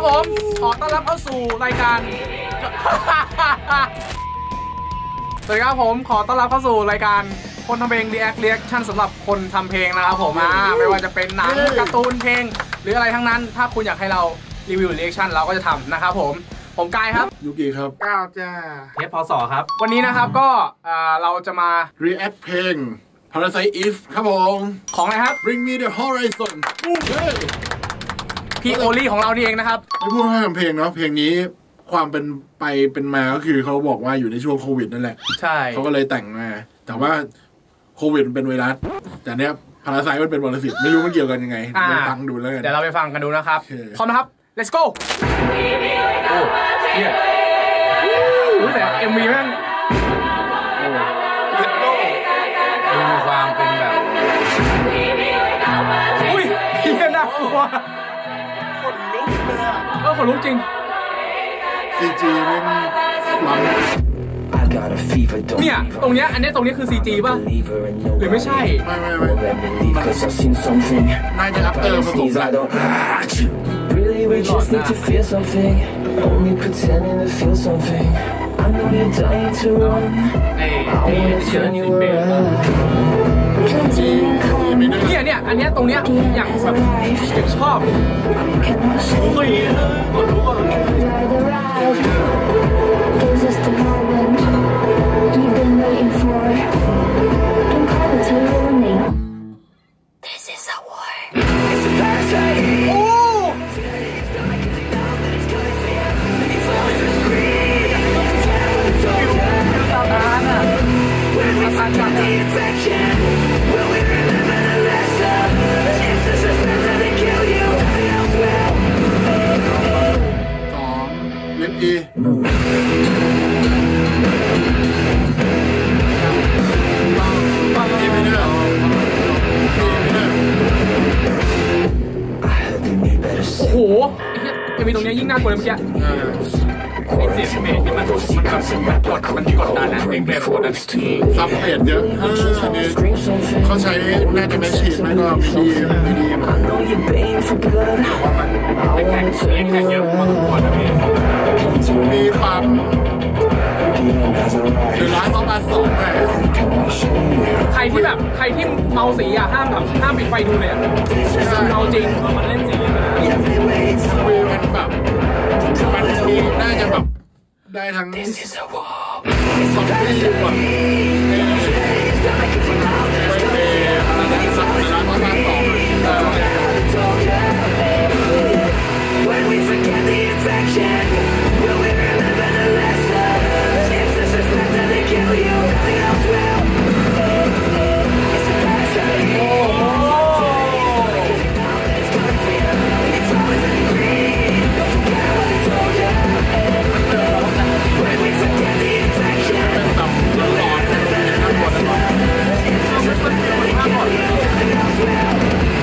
ครับผมขอต้อนรับเข้าสู่รายการสวัสดีครับผมขอต้อนรับเข้าสู่รายการคนทำเพลง reaction สำหรับคนทำเพลงนะครับผมไม่ว่าจะเป็นหนังการ์ตูนเพลงหรืออะไรทั้งนั้นถ้าคุณอยากให้เรารีวิว reaction เราก็จะทำนะครับผมกายครับยูกิครับก้าวจ้าเทปพศครับวันนี้นะครับก็เราจะมา react เพลง Parasite Eve ครับผมของอะไรครับ Bring Me the Horizon พี่โอลี่ของเรานี่เองนะครับไม่พูดให้ทำเพลงเนาะเพลงนี้ความเป็นมาก็คือเขาบอกว่าอยู่ในช่วงโควิดนั่นแหละใช่เขาก็เลยแต่งมาแต่ว่าโควิดมันเป็นไวรัสแต่เนี้ยพาราไซต์มันเป็นปรสิตไม่รู้มันเกี่ยวกันยังไงไปฟังดูแล้วกันเดี๋ยวเราไปฟังกันดูนะครับพร้อมนะครับ let's go โอ้เนี่ยแต่ MV แม่งมีความเป็นแบบอุ้ยเหี้ยน่ากลัวขนลุกเลยอ่ะขนลุกจริง CG แม่งล้ำเนี่ยตรงเนี้ยอันนี้ตรงนี้คือ CG ป่ะหรือไม่ใช่ไม่น่าจะอัพเตอร์ผสมกัน Really we just need to feel something Only pretending to feel something I know you're dying to run I wanna turn you around เนี่ยอันเนี้ยตรงเนี้ยอย่างแบบชอบเฮ้ยกดรู้ก่อน Is this the moment you've been waiting for? Don't call it a warning. This is a war. It's a parasite. Oh! When we forgot the infection, will we remember the lesson? If the suspense doesn't kill you, nothing else will. 2 เล่น E โอ้โหไอ้เหี้ยจะมีตรงนี้ยิ่งน่ากลัวเลยเมื่อกี้ไอ้เสียงเบสที่มันกดดันนะเพลงแบบกดดันซับเพจเยอะอันนี้เขาใช้น่าจะแมชชีนไม่ก็ไม่ดีมาเยอะมากกว่านะพี่มีความหรือร้ายต้องการ2ไงใครที่เมาสีอ่ะห้ามปิดไฟดูเลยอ่ะเมาจริงมันเล่นสีเลยนะมันแบบมันมีน่าจะแบบได้ทั้ง2ที่อยู่อ่ะ When we forget the infection, will we remember the lesson? If the suspense doesn't kill you, nothing else will. It's a parasite. It's always in green. Don't forget what I told you. When we forget the infection, will we remember the lesson? If the suspense doesn't kill you, nothing else will.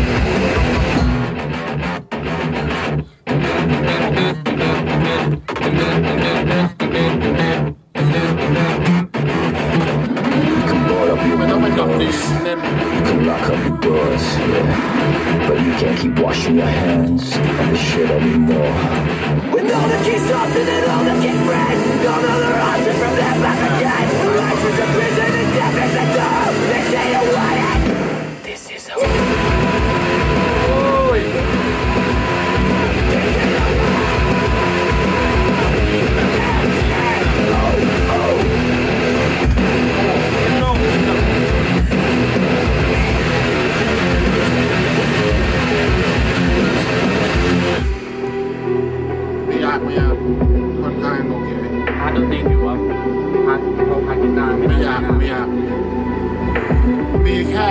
You can lock up your doors, yeah, but you can't keep washing your hands of the shit anymore. With all the keys off and all the keys fresh, all the roses from their back again. Life is a prison and death is a door. They say you want it. This is a war. ไม่ยากค่อนข้างโอเคพาร์ทดนตรีถือว่าพาร์ทกีตาร์ไม่ยากมีแค่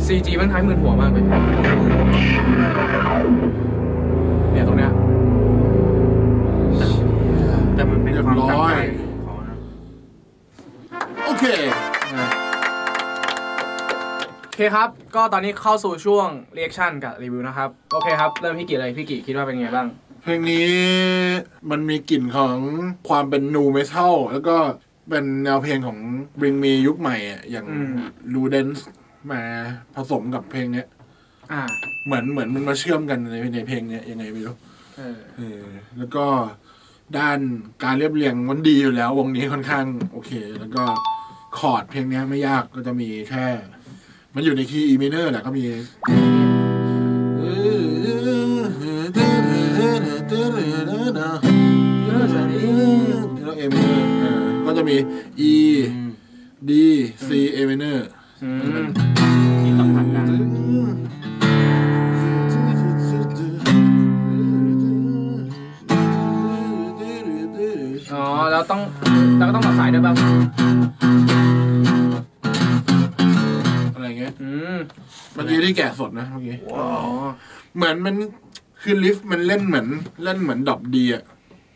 CG มันคล้ายมือหัวมากเลยเนี่ยตรงเนี้ยแต่มันเป็นความตั้งใจโอเคโอเคครับก็ตอนนี้เข้าสู่ช่วง reaction กับรีวิวนะครับโอเคครับเริ่มพี่กิเลยพี่กิคิดว่าเป็นไงบ้างเพลงนี้มันมีกลิ่นของความเป็นนูเมทัลแล้วก็เป็นแนวเพลงของ Bring Me ยุคใหม่อ่ะอย่าง Ludens มาผสมกับเพลงเนี้ยเหมือนมันมาเชื่อมกันในเพลงเนี้ยยังไงไม่รู้แล้วก็ด้านการเรียบเรียงมันดีอยู่แล้ววงนี้ค่อนข้างโอเคแล้วก็คอร์ดเพลงนี้ไม่ยากก็จะมีแค่มันอยู่ในคีย์ E minor แหละก็มีแล้ว A minor ก็จะมี E D C A minor ที่ต้องผ่านกันอ๋อแล้วต้องต่อสายด้วยบ้างอะไรเงี้ยเมื่อกี้ที่แกะสดนะเมื่อกี้เหมือนมันคือลิฟต์มันเล่นเหมือนดอกดีอะ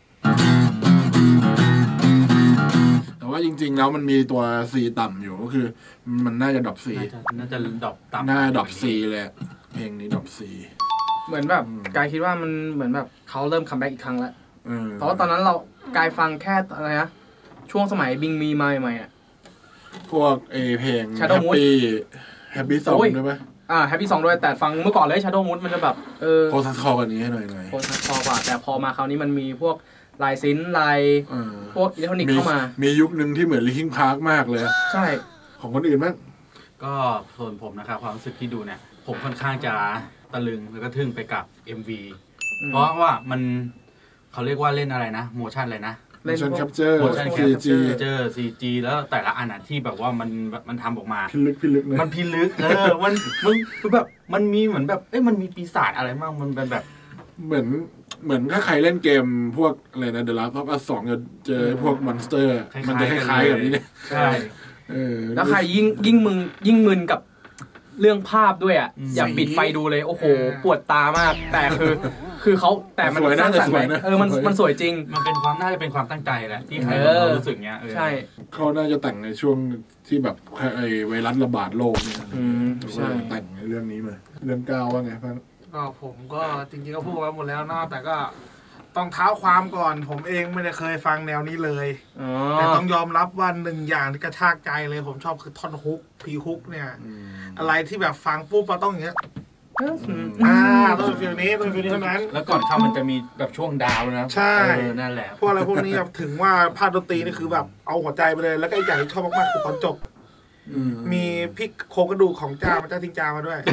แต่ว่าจริงๆแล้วมันมีตัว C ต่ำอยู่ก็คือมันน่าจะดอก C น่าจะดอกต่ำน่าดอก C เลยเพลงนี้ดอก C เหมือนแบบกายคิดว่ามันเหมือนแบบเขาเริ่มคัมแบ็กอีกครั้งแล้วเพราะว่าตอนนั้นเรากายฟังแค่อะไรนะช่วงสมัยบิงมีมาใหม่อ่ะพวกเพลง Happy Song ด้วยป่ะ Happy Song ด้วยแต่ฟังเมื่อก่อนเลย Shadow Mood มันจะแบบโพสต์คอกันนี้ให้หน่อยโพสต์คอกว่าแต่พอมาคราวนี้มันมีพวกลายซินลายพวกอิเล็กทรอนิกส์เข้ามามียุคนึงที่เหมือน Linkin Park มากเลยใช่ของคนอื่นมั้งก็ส่วนผมนะครับความรู้สึกที่ดูเนี่ยผมค่อนข้างจะตะลึงแล้วก็ทึ่งไปกับ MV เพราะว่ามันเขาเรียกว่าเล่นอะไรนะโมชั่นอะไรนะ motion capture CG แล้วแต่ละอันที่แบบว่ามันทำออกมาพิลึกมันพิลึกมันแบบมันมีเหมือนแบบมันมีปีศาจอะไรมากมันเป็นแบบเหมือนถ้าใครเล่นเกมพวกอะไรนะ The Last of Us 2จะเจอพวกมอนสเตอร์มันจะคล้ายๆกับนี้เนี่ยใช่แล้วใครยิ่งมึนกับเรื่องภาพด้วยอ่ะอย่าปิดไฟดูเลยโอ้โหปวดตามากแต่คือเขาแต่มันสวยนะมันสวยจริงมันเป็นความน่าจะเป็นความตั้งใจแหละที่ใครรู้สึกเงี้ยใช่เขาน่าจะแต่งในช่วงที่แบบไวรัสระบาดโลกเนี่ยใช่แต่งในเรื่องนี้มาเรื่องก้าวว่าไงพันก็ผมก็จริงๆก็พูดไว้หมดแล้วเนาะแต่ก็ต้องเท้าความก่อนผมเองไม่ได้เคยฟังแนวนี้เลยแต่ต้องยอมรับว่าหนึ่งอย่างที่กระชากใจเลยผมชอบคือท่อนฮุกพีฮุกเนี่ยอะไรที่แบบฟังปุ๊บเราต้องอย่างเงี้ยต้องเป็นฟิลนี้เท่านั้นแล้วก่อนเข้ามันจะมีแบบช่วงดาวนะใช่นั่นแหละพวกอะไรพวกนี้แบบถึงว่าภาคดนตรีนี่คือแบบเอาหัวใจไปเลยแล้วก็อีกอย่างที่ชอบมากๆคือตอนจบมีพริกโครงกระดูกของเจ้าทิ้งจามาด้วย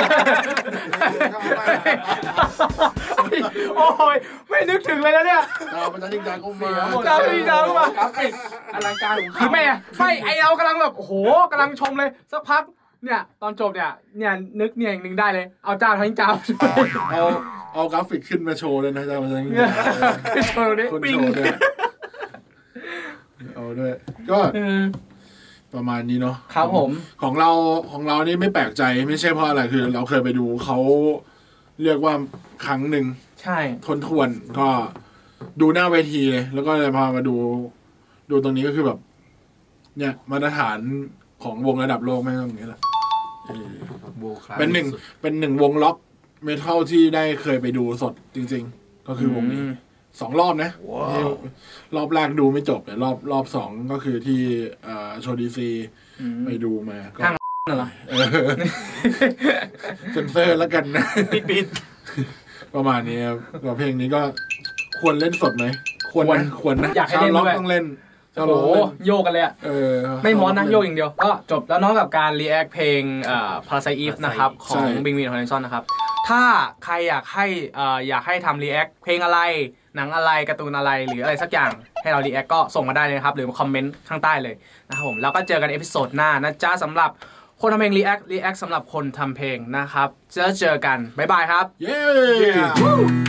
โอ้ยไม่นึกถึงเลยนะเนี่ยมันจะทิ้งจาก็มาทิ้งจาก็มากราฟิกอลังการคือไม่ไอเรากำลังแบบโอ้โหกำลังชมเลยสักพักเนี่ยตอนจบเนี่ยนึกเนี่ยอย่างนึงได้เลยเอาเจ้าทั้งเจ้าเอากราฟิกขึ้นมาโชว์เลยนะเจ้ามันขึ้นโชว์ด้วยปิ้งเอาด้วยก็ประมาณนี้เนาะครับผมของเรานี่ไม่แปลกใจไม่ใช่เพราะอะไรคือเราเคยไปดูเขาเรียกว่าครั้งหนึ่งใช่ทวนก็ดูหน้าเวทีเลยแล้วก็เลยพามาดูตรงนี้ก็คือแบบเนี่ยมาตรฐานของวงระดับโลกไม่ต้องอย่างนี้แหละเป็นหนึ่งวงล็อกเมทัลที่ได้เคยไปดูสดจริงๆก็คือวงนี้2 รอบนะรอบแรกดูไม่จบแต่รอบ2ก็คือที่โชว์ดีซีไปดูมาก็นั่นเหรอเซนเซอร์แล้วกันนะปิดประมาณนี้ครับก็เพลงนี้ก็ควรเล่นสดไหมควรนะอยากให้เล่นด้วยต้องเล่นโอ้โหโยกกันเลยอ่ะไม่มอนนะโยกอย่างเดียวก็จบแล้วน้องกับการรีแอคเพลงParasite Eve นะครับของ Bring Me the Horizon นะครับถ้าใครอยากให้ทำรีแอคเพลงอะไรหนังอะไรการ์ตูนอะไรหรืออะไรสักอย่างให้เรารีแอคก็ส่งมาได้เลยครับหรือมาคอมเมนต์ข้างใต้เลยนะครับผมแล้วก็เจอกันเอพิโซดหน้านะจ๊ะสำหรับคนทำเพลงรีแอคสำหรับคนทำเพลงนะครับเจอกันบ๊ายบายครับเย้